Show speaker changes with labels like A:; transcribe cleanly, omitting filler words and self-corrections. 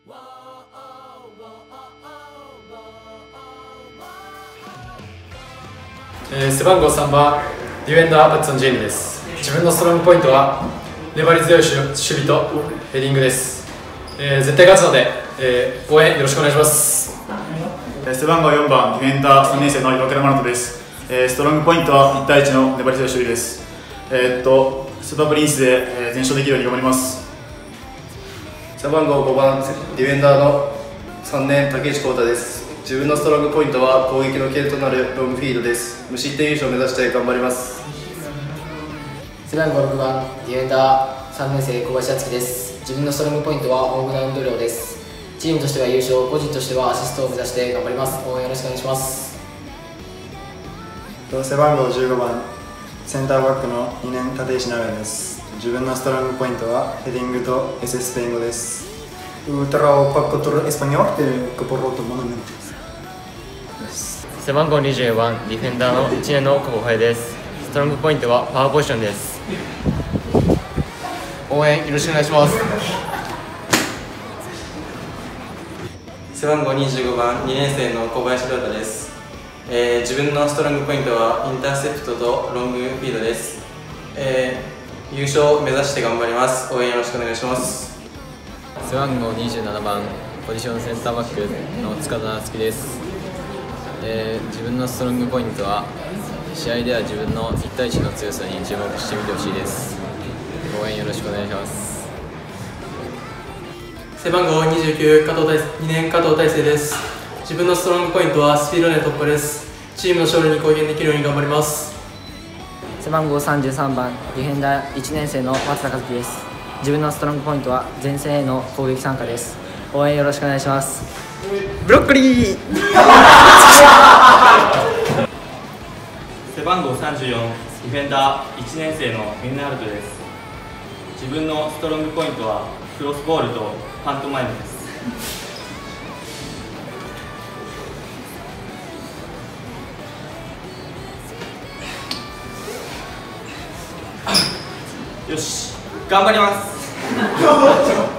A: 背番号3番ディフェンダーパッツォン・ジェイミです。自分のストロングポイントは粘り強い守備とヘディングです。絶対勝つので、応援よろしくお願いします。
B: 背番号4番ディフェンダー3年生の岩倉真人です。ストロングポイントは1対1の粘り強い守備です。スーパープリンスで全勝できるように頑張ります。
C: 背番号5番ディフェンダーの3年竹内幸太です。自分のストロングポイントは攻撃の起点となるロングフィードです。無失点優勝を目指して頑張ります。
D: 背番号6番ディフェンダー3年生小林敦樹です。自分のストロングポイントはホームグラウンド量です。チームとしては優勝、個人としてはアシストを目指して頑張ります。応援よろしくお願いします。
E: 背番号15番センターバックの2年立石直哉です。自分のストロングポイントはヘディングと SS スペイン語です。
F: Trabajo para control español que por otro momento.
G: 背番号24番ディフェンダーの1年の久保隼です。ストロングポイントはパワーポジションです。応援よろしくお願いします。
H: 背番号25番2年生の小林亮太です。自分のストロングポイントはインターセプトとロングフィードです。優勝を目指して頑張ります。応援よろしくお願いします。
G: 背番号27番ポジションセンターバックの塚田敦樹です。自分のストロングポイントは試合では自分の1対1の強さに注目してみてほしいです。応援よろしくお願いします。
I: 背番号29 2年加藤大成です。自分のストロングポイントはスピードで突破です。チームの勝利に貢献できるように頑張ります。
D: 背番号33番ディフェンダー1年生の松田和樹です。自分のストロングポイントは前線への攻撃参加です。応援よろしくお願いします。ブロッコリー
J: 背番号34ディフェンダー1年生のミンナルトです。自分のストロングポイントはクロスボールとパントマイムです。よし、頑張ります